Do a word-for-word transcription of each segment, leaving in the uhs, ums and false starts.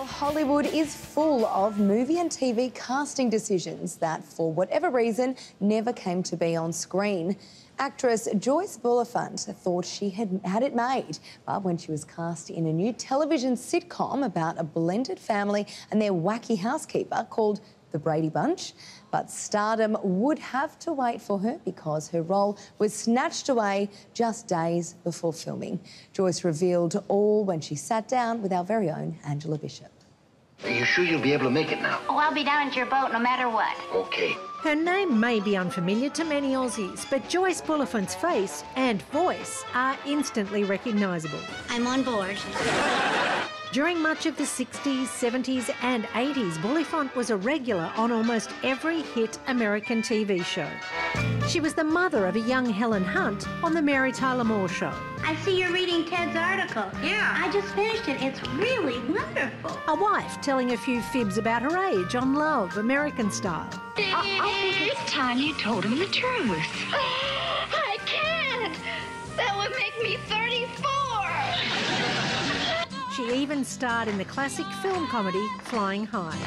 Well, Hollywood is full of movie and T V casting decisions that, for whatever reason, never came to be on screen. Actress Joyce Bulifant thought she had had it made, but when she was cast in a new television sitcom about a blended family and their wacky housekeeper called The Brady Bunch, but stardom would have to wait for her because her role was snatched away just days before filming. Joyce revealed all when she sat down with our very own Angela Bishop. Are you sure you'll be able to make it now? Oh, I'll be down at your boat no matter what. Okay. Her name may be unfamiliar to many Aussies, but Joyce Bulifant's face and voice are instantly recognisable. I'm on board. During much of the sixties, seventies and eighties, Bulifant was a regular on almost every hit American T V show. She was the mother of a young Helen Hunt on The Mary Tyler Moore Show. I see you're reading Ted's article. Yeah. I just finished it. It's really wonderful. A wife telling a few fibs about her age on Love, American Style. I, I think it's time you told him the truth. I can't! That would make me thirty-four! She even starred in the classic film comedy Flying High.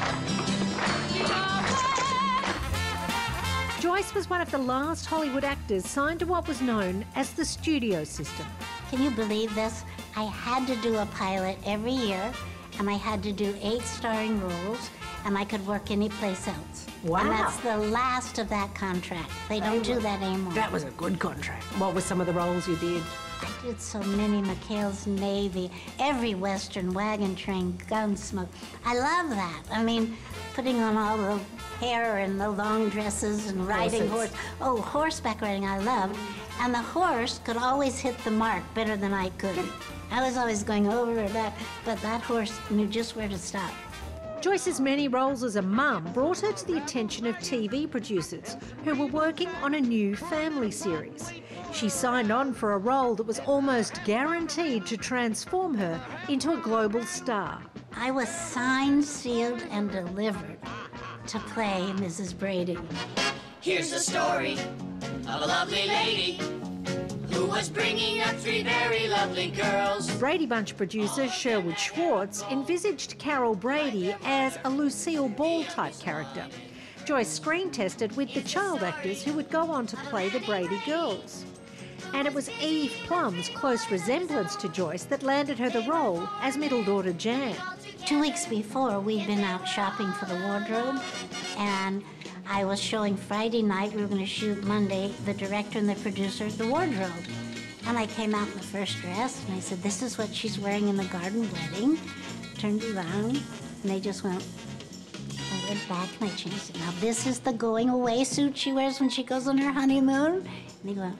Joyce was one of the last Hollywood actors signed to what was known as the studio system. Can you believe this? I had to do a pilot every year, and I had to do eight starring roles, and I could work any place else. Wow. And that's the last of that contract. They don't do that anymore. That was a good contract. What were some of the roles you did? I did so many. McHale's Navy, every Western, Wagon Train, Gunsmoke. I love that. I mean, putting on all the hair and the long dresses and riding horse. Oh, horseback riding I loved. And the horse could always hit the mark better than I could. I was always going over or back, but that horse knew just where to stop. Joyce's many roles as a mum brought her to the attention of T V producers who were working on a new family series. She signed on for a role that was almost guaranteed to transform her into a global star. I was signed, sealed, and delivered to play Missus Brady. Here's the story of a lovely lady who was bringing up three very lovely girls. Brady Bunch producer Sherwood Schwartz envisaged Carol Brady as a Lucille Ball-type character. Joyce screen tested with the child actors who would go on to play the Brady girls. And it was Eve Plum's close resemblance to Joyce that landed her the role as middle daughter Jan. Two weeks before, we'd been out shopping for the wardrobe, and I was showing Friday night, we were going to shoot Monday, the director and the producer, the wardrobe. And I came out in the first dress, and I said, this is what she's wearing in the garden wedding. Turned around, and they just went, I went back and I changed it. Now, this is the going away suit she wears when she goes on her honeymoon. And they go,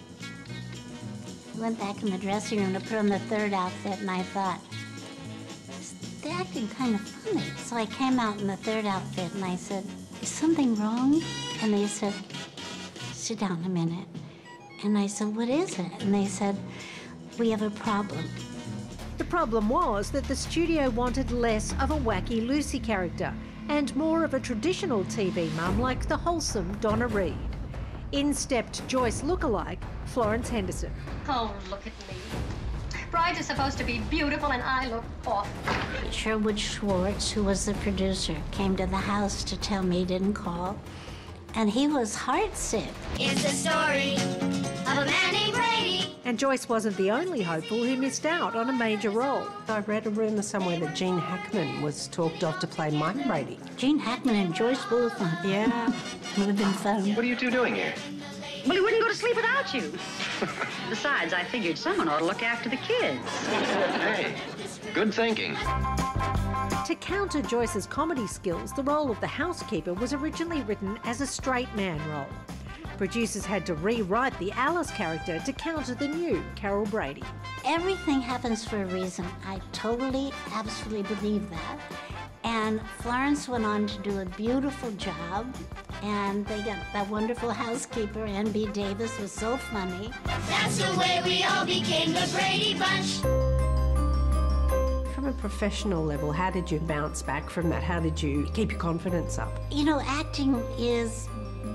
I went back in the dressing room to put on the third outfit, and I thought, they're acting kind of funny. So I came out in the third outfit, and I said, is something wrong? And they said, sit down a minute. And I said, what is it? And they said, we have a problem. The problem was that the studio wanted less of a wacky Lucy character and more of a traditional T V mum like the wholesome Donna Reed. In stepped Joyce lookalike, Florence Henderson. Oh, look at me. Brides are supposed to be beautiful, and I look awful. Sherwood Schwartz, who was the producer, came to the house to tell me he didn't call, and he was heartsick. It's the story of a man named Brady. And Joyce wasn't the only hopeful who missed out on a major role. I read a rumour somewhere that Gene Hackman was talked of to play Mike Brady. Gene Hackman and Joyce Bulifant. Yeah. Would have been fun. What are you two doing here? Well, he wouldn't go to sleep without you. Besides, I figured someone ought to look after the kids. Hey, good thinking. To counter Joyce's comedy skills, the role of the housekeeper was originally written as a straight man role. Producers had to rewrite the Alice character to counter the new Carol Brady. Everything happens for a reason. I totally, absolutely believe that. And Florence went on to do a beautiful job, and they got that wonderful housekeeper, Ann B. Davis, was so funny. That's the way we all became the Brady Bunch. From a professional level, how did you bounce back from that? How did you keep your confidence up? You know, acting is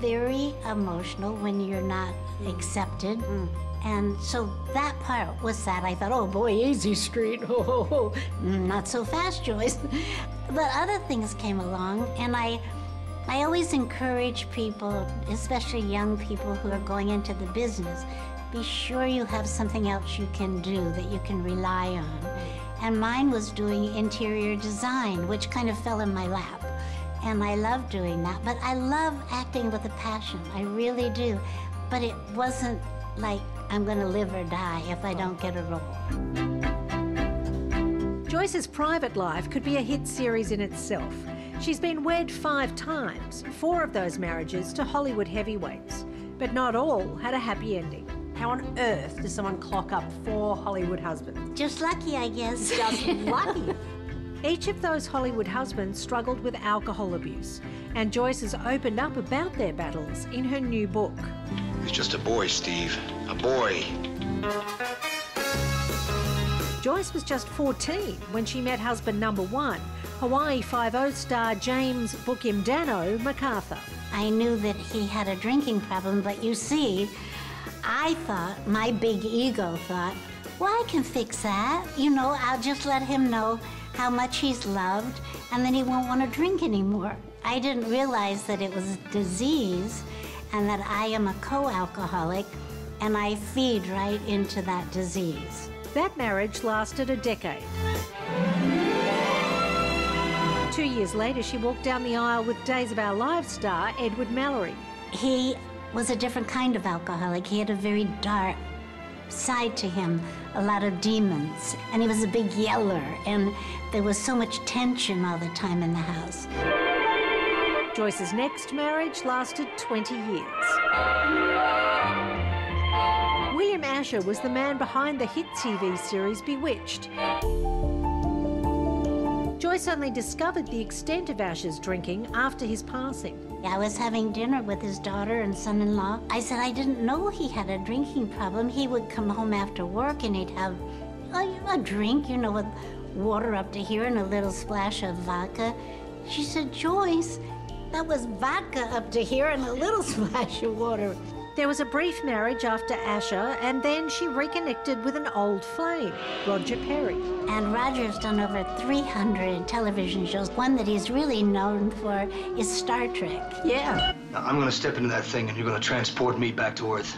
very emotional when you're not accepted. Mm. And so that part was sad. I thought, oh boy, easy street. Oh, oh, oh. Not so fast, Joyce. But other things came along, and I, I always encourage people, especially young people who are going into the business, be sure you have something else you can do that you can rely on. And mine was doing interior design, which kind of fell in my lap. And I love doing that, but I love acting with a passion. I really do. But it wasn't like I'm gonna live or die if I don't get a role. Joyce's private life could be a hit series in itself. She's been wed five times, four of those marriages to Hollywood heavyweights, but not all had a happy ending. How on earth does someone clock up four Hollywood husbands? Just lucky, I guess. Just lucky. Each of those Hollywood husbands struggled with alcohol abuse, and Joyce has opened up about their battles in her new book. He's just a boy, Steve. A boy. Joyce was just fourteen when she met husband number one, Hawaii Five-O star James Bookimdano MacArthur. I knew that he had a drinking problem, but you see, I thought, my big ego thought, well, I can fix that. You know, I'll just let him know how much he's loved, and then he won't want to drink anymore. I didn't realize that it was a disease and that I am a co-alcoholic, and I feed right into that disease. That marriage lasted a decade. Two years later, she walked down the aisle with Days of Our Lives star Edward Mallory. He was a different kind of alcoholic. He had a very dark side to him, a lot of demons, and he was a big yeller, and there was so much tension all the time in the house. Joyce's next marriage lasted twenty years. William Asher was the man behind the hit T V series Bewitched. Joyce only discovered the extent of Asher's drinking after his passing. I was having dinner with his daughter and son-in-law. I said I didn't know he had a drinking problem. He would come home after work and he'd have a, a drink, you know, with water up to here and a little splash of vodka. She said, Joyce, that was vodka up to here and a little splash of water. There was a brief marriage after Asher, and then she reconnected with an old flame, Roger Perry. And Roger's done over three hundred television shows. One that he's really known for is Star Trek. Yeah. Now, I'm gonna step into that thing and you're gonna transport me back to Earth.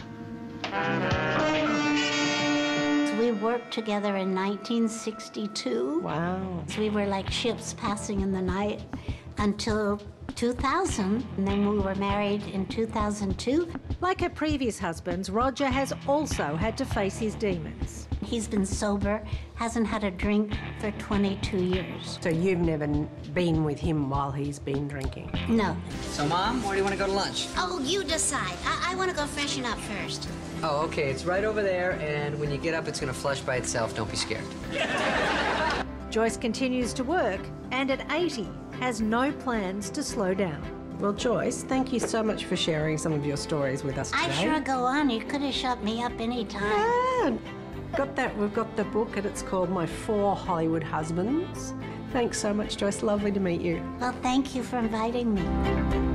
So we worked together in nineteen sixty-two. Wow. So we were like ships passing in the night until two thousand, and then we were married in two thousand two. Like her previous husbands, Roger has also had to face his demons. He's been sober, hasn't had a drink for twenty-two years. So you've never been with him while he's been drinking? No. So, Mom, where do you want to go to lunch? Oh, you decide. I, I want to go freshen up first. Oh, okay, it's right over there, and when you get up, it's going to flush by itself. Don't be scared. Joyce continues to work, and at eighty, has no plans to slow down. Well, Joyce, thank you so much for sharing some of your stories with us today. I sure go on. You could have shut me up any time. Yeah. Got that. We've got the book, and it's called My Four Hollywood Husbands. Thanks so much, Joyce. Lovely to meet you. Well, thank you for inviting me.